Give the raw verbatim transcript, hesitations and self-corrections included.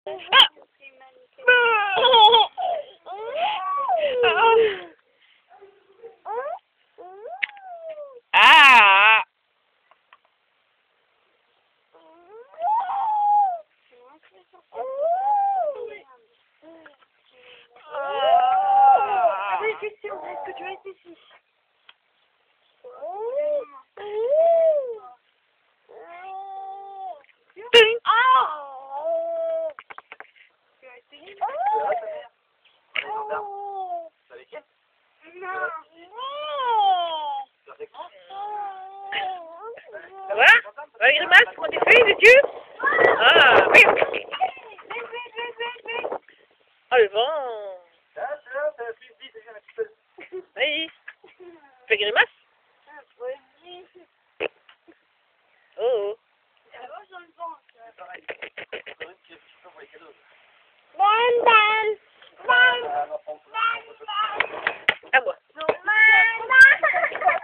Ah! Allez, question, est-ce que tu restes ici? Ça va? Ouais, Grimace, prends des feuilles, les yeux? Ah, oui! Ah, le vent!